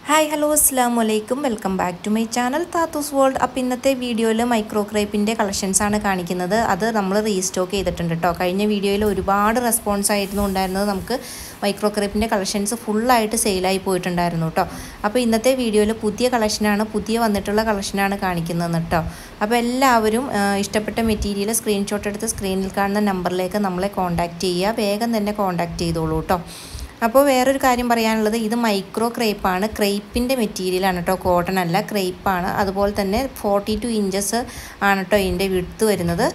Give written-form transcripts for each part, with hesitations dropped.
Hi hello അസ്സലാമു അലൈക്കും welcome back to my channel Thathoos world. അപ്പോൾ ഇന്നത്തെ വീഡിയോയിൽ മൈക്രോ ക്രേപ്പിൻ്റെ കളക്ഷൻസാണ് കാണിക്കുന്നത്. അത് നമ്മൾ റീസ്റ്റോക്ക് ചെയ്തിട്ടുണ്ട് കേട്ടോ. കഴിഞ്ഞ വീഡിയോയിൽ ഒരുപാട് റെസ്പോൺസ് ആയിരുന്നു ഉണ്ടായിരുന്നത്. നമുക്ക് മൈക്രോ ക്രേപ്പിൻ്റെ കളക്ഷൻസ് ഫുള്ളായിട്ട് സെയിലായി പോയിട്ടുണ്ടായിരുന്നു കേട്ടോ. അപ്പോൾ ഇന്നത്തെ വീഡിയോയിൽ പുതിയ കളക്ഷനാണ്, പുതിയ വന്നിട്ടുള്ള കളക്ഷനാണ് കാണിക്കുന്നത് കേട്ടോ. അപ്പോൾ എല്ലാവരും ഇഷ്ടപ്പെട്ട മെറ്റീരിയൽ സ്ക്രീൻഷോട്ട് എടുത്ത് സ്ക്രീനിൽ കാണുന്ന നമ്പറിലേക്ക് നമ്മളെ കോൺടാക്റ്റ് ചെയ്യുക. വേഗം തന്നെ കോൺടാക്റ്റ് ചെയ്തോളൂ കേട്ടോ. അപ്പോൾ വേറൊരു കാര്യം പറയാനുള്ളത്, ഇത് മൈക്രോ ക്രേപ്പാണ്, ക്രേപ്പിൻ്റെ മെറ്റീരിയലാണ് കേട്ടോ, കോട്ടൺ അല്ല, ക്രേപ്പാണ്. അതുപോലെ തന്നെ 42 ഇഞ്ചസ് ആണ് കേട്ടോ ഇതിൻ്റെ വിഡ്ത്ത് വരുന്നത്.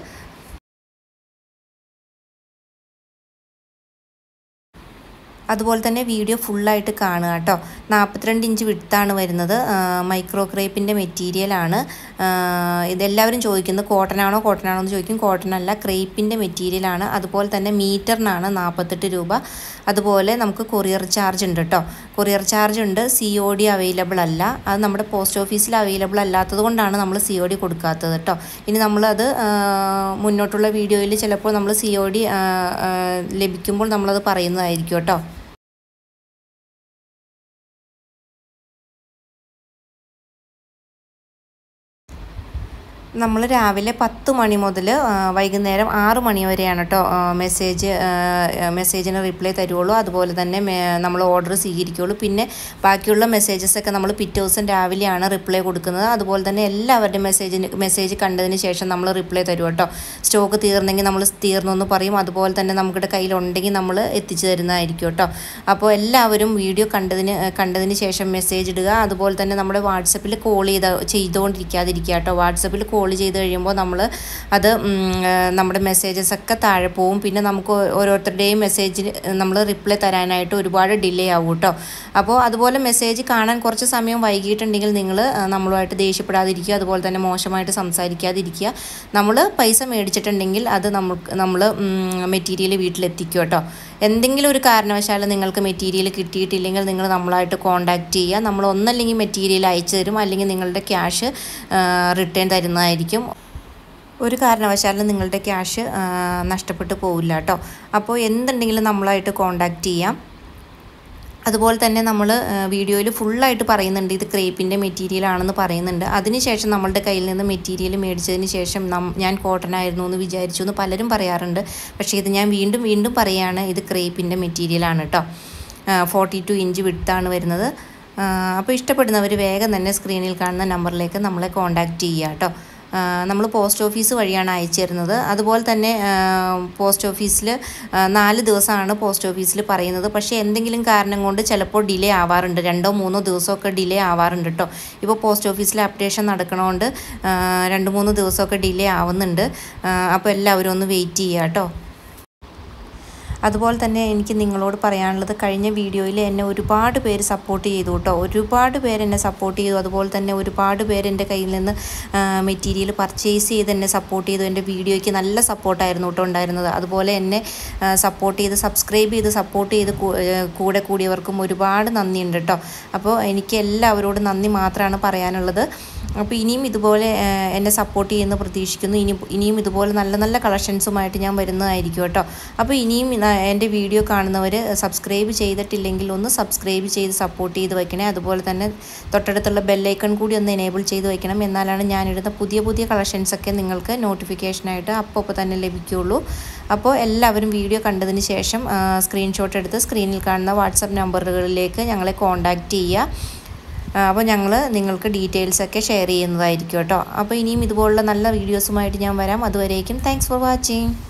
അതുപോലെ തന്നെ വീഡിയോ ഫുള്ളായിട്ട് കാണുക കേട്ടോ. 42 ഇഞ്ച് വിഡ്ത്താണ് വരുന്നത്. മൈക്രോ ക്രേപ്പിൻ്റെ മെറ്റീരിയലാണ്. ഇതെല്ലാവരും ചോദിക്കുന്നത് കോട്ടൺ ആണോ എന്ന് ചോദിക്കും. കോട്ടൺ അല്ല, ക്രേപ്പിൻ്റെ മെറ്റീരിയലാണ്. അതുപോലെ തന്നെ മീറ്ററിനാണ് 48 രൂപ. അതുപോലെ നമുക്ക് കൊറിയർ ചാർജ് ഉണ്ട് കേട്ടോ. കൊറിയർ ചാർജ് ഉണ്ട്. COD അവൈലബിൾ അല്ല. അത് നമ്മുടെ പോസ്റ്റ് ഓഫീസിൽ അവൈലബിൾ അല്ലാത്തത് കൊണ്ടാണ് നമ്മൾ COD കൊടുക്കാത്തത് കേട്ടോ. ഇനി നമ്മളത് മുന്നോട്ടുള്ള വീഡിയോയിൽ ചിലപ്പോൾ നമ്മൾ COD ലഭിക്കുമ്പോൾ നമ്മളത് പറയുന്നതായിരിക്കും കേട്ടോ. നമ്മൾ രാവിലെ 10 മണി മുതൽ വൈകുന്നേരം 6 മണി വരെയാണ് കേട്ടോ മെസ്സേജിന് റിപ്ലൈ തരുള്ളൂ. അതുപോലെ തന്നെ നമ്മൾ ഓർഡർ സ്വീകരിക്കുകയുള്ളൂ. പിന്നെ ബാക്കിയുള്ള മെസ്സേജസൊക്കെ നമ്മൾ പിറ്റേ ദിവസം രാവിലെയാണ് റിപ്ലൈ കൊടുക്കുന്നത്. അതുപോലെ തന്നെ എല്ലാവരുടെയും മെസ്സേജ് കണ്ടതിന് ശേഷം നമ്മൾ റിപ്ലൈ തരും കേട്ടോ. സ്റ്റോക്ക് തീർന്നെങ്കിൽ നമ്മൾ തീർന്നു എന്ന് പറയും. അതുപോലെ തന്നെ നമ്മുടെ കയ്യിലുണ്ടെങ്കിൽ നമ്മൾ എത്തിച്ചു തരുന്നതായിരിക്കും കേട്ടോ. അപ്പോൾ എല്ലാവരും വീഡിയോ കണ്ടതിന് ശേഷം മെസ്സേജ് ഇടുക. അതുപോലെ തന്നെ നമ്മുടെ വാട്സപ്പിൽ കോൾ ചെയ്തുകൊണ്ടിരിക്കാതിരിക്കുക കേട്ടോ. വാട്സപ്പിൽ കോൾ ചെയ്ത് കഴിയുമ്പോൾ നമ്മൾ അത് നമ്മുടെ മെസ്സേജസൊക്കെ താഴെ പോവും. പിന്നെ നമുക്ക് ഓരോരുത്തരുടെയും മെസ്സേജിന് നമ്മൾ റിപ്ലൈ തരാനായിട്ട് ഒരുപാട് ഡിലേ ആവും കേട്ടോ. അപ്പോൾ അതുപോലെ മെസ്സേജ് കാണാൻ കുറച്ച് സമയം വൈകിട്ടുണ്ടെങ്കിൽ നിങ്ങൾ നമ്മളുമായിട്ട് ദേഷ്യപ്പെടാതിരിക്കുക. അതുപോലെ തന്നെ മോശമായിട്ട് സംസാരിക്കാതിരിക്കുക. നമ്മൾ പൈസ മേടിച്ചിട്ടുണ്ടെങ്കിൽ അത് നമ്മൾ മെറ്റീരിയൽ വീട്ടിലെത്തിക്കും കേട്ടോ. എന്തെങ്കിലും ഒരു കാരണവശാൽ നിങ്ങൾക്ക് മെറ്റീരിയൽ കിട്ടിയിട്ടില്ലെങ്കിൽ നിങ്ങൾ നമ്മളായിട്ട് കോൺടാക്റ്റ് ചെയ്യുക. നമ്മൾ ഒന്നല്ലെങ്കിൽ മെറ്റീരിയൽ അയച്ചു തരും, അല്ലെങ്കിൽ നിങ്ങളുടെ ക്യാഷ് റിട്ടേൺ തരുന്നതായിരിക്കും. ഒരു കാരണവശാലും നിങ്ങളുടെ ക്യാഷ് നഷ്ടപ്പെട്ടു പോവില്ല കേട്ടോ. അപ്പോൾ എന്തുണ്ടെങ്കിലും നമ്മളായിട്ട് കോൺടാക്റ്റ് ചെയ്യാം. അതുപോലെ തന്നെ നമ്മൾ വീഡിയോയിൽ ഫുള്ളായിട്ട് പറയുന്നുണ്ട് ഇത് ക്രേപ്പിൻ്റെ മെറ്റീരിയൽ ആണെന്ന് പറയുന്നുണ്ട്. അതിനുശേഷം നമ്മളുടെ കയ്യിൽ നിന്ന് മെറ്റീരിയൽ മേടിച്ചതിന് ശേഷം ഞാൻ കോട്ടൺ ആയിരുന്നു എന്ന് വിചാരിച്ചു എന്ന് പലരും പറയാറുണ്ട്. പക്ഷേ ഇത് ഞാൻ വീണ്ടും പറയുകയാണ്, ഇത് ക്രേപ്പിൻ്റെ മെറ്റീരിയലാണ് കേട്ടോ. 42 ഇഞ്ച് വിഡ്ത്താണ് വരുന്നത്. അപ്പോൾ ഇഷ്ടപ്പെടുന്നവർ വേഗം തന്നെ സ്ക്രീനിൽ കാണുന്ന നമ്പറിലേക്ക് നമ്മളെ കോൺടാക്റ്റ് ചെയ്യുക കേട്ടോ. നമ്മൾ പോസ്റ്റ് ഓഫീസ് വഴിയാണ് അയച്ചു തരുന്നത്. അതുപോലെ തന്നെ പോസ്റ്റ് ഓഫീസിൽ 4 ദിവസമാണ് പോസ്റ്റ് ഓഫീസിൽ പറയുന്നത്. പക്ഷേ എന്തെങ്കിലും കാരണം കൊണ്ട് ചിലപ്പോൾ ഡിലേ ആവാറുണ്ട്. 2-3 ദിവസമൊക്കെ ഡിലേ ആവാറുണ്ട് കേട്ടോ. ഇപ്പോൾ പോസ്റ്റ് ഓഫീസിൽ അപ്ഡേഷൻ നടക്കണോണ്ട് 2-3 ദിവസമൊക്കെ ഡിലേ ആവുന്നുണ്ട്. അപ്പോൾ എല്ലാവരും ഒന്ന് വെയിറ്റ് ചെയ്യുക കേട്ടോ. അതുപോലെ തന്നെ എനിക്ക് നിങ്ങളോട് പറയാനുള്ളത്, കഴിഞ്ഞ വീഡിയോയിൽ എന്നെ ഒരുപാട് പേര് സപ്പോർട്ട് ചെയ്തു കേട്ടോ. ഒരുപാട് പേര് എന്നെ സപ്പോർട്ട് ചെയ്തു. അതുപോലെ തന്നെ ഒരുപാട് പേര് എൻ്റെ കയ്യിൽ നിന്ന് മെറ്റീരിയൽ പർച്ചേസ് ചെയ്ത് എന്നെ സപ്പോർട്ട് ചെയ്തു. എൻ്റെ വീഡിയോയ്ക്ക് നല്ല സപ്പോർട്ടായിരുന്നു കേട്ടോ ഉണ്ടായിരുന്നത്. അതുപോലെ എന്നെ സപ്പോർട്ട് ചെയ്ത് സബ്സ്ക്രൈബ് ചെയ്ത് സപ്പോർട്ട് ചെയ്ത് കൂടെ കൂടിയവർക്കും ഒരുപാട് നന്ദിയുണ്ട് കേട്ടോ. അപ്പോൾ എനിക്ക് എല്ലാവരോടും നന്ദി മാത്രമാണ് പറയാനുള്ളത്. അപ്പോൾ ഇനിയും ഇതുപോലെ എന്നെ സപ്പോർട്ട് ചെയ്യുന്ന പ്രതീക്ഷിക്കുന്നു. ഇനിയും ഇതുപോലെ നല്ല നല്ല കളക്ഷൻസുമായിട്ട് ഞാൻ വരുന്നതായിരിക്കും കേട്ടോ. അപ്പോൾ ഇനിയും എൻ്റെ വീഡിയോ കാണുന്നവർ സബ്സ്ക്രൈബ് ചെയ്തിട്ടില്ലെങ്കിൽ ഒന്ന് സബ്സ്ക്രൈബ് ചെയ്ത് സപ്പോർട്ട് ചെയ്ത് വയ്ക്കണേ. അതുപോലെ തന്നെ തൊട്ടടുത്തുള്ള ബെല്ലൈക്കൺ കൂടി ഒന്ന് എനേബിൾ ചെയ്ത് വയ്ക്കണം. എന്നാലാണ് ഞാനിടുന്ന പുതിയ കളക്ഷൻസൊക്കെ നിങ്ങൾക്ക് നോട്ടിഫിക്കേഷനായിട്ട് അപ്പോൾ തന്നെ ലഭിക്കുകയുള്ളൂ. അപ്പോൾ എല്ലാവരും വീഡിയോ കണ്ടതിന് ശേഷം സ്ക്രീൻഷോട്ട് എടുത്ത് സ്ക്രീനിൽ കാണുന്ന വാട്സപ്പ് നമ്പറുകളിലേക്ക് ഞങ്ങളെ കോൺടാക്റ്റ് ചെയ്യുക. അപ്പോൾ ഞങ്ങൾ നിങ്ങൾക്ക് ഡീറ്റെയിൽസൊക്കെ ഷെയർ ചെയ്യുന്നതായിരിക്കും കേട്ടോ. അപ്പോൾ ഇനിയും ഇതുപോലുള്ള നല്ല വീഡിയോസുമായിട്ട് ഞാൻ വരാം. അതുവരേക്കും താങ്ക്സ് ഫോർ വാച്ചിങ്.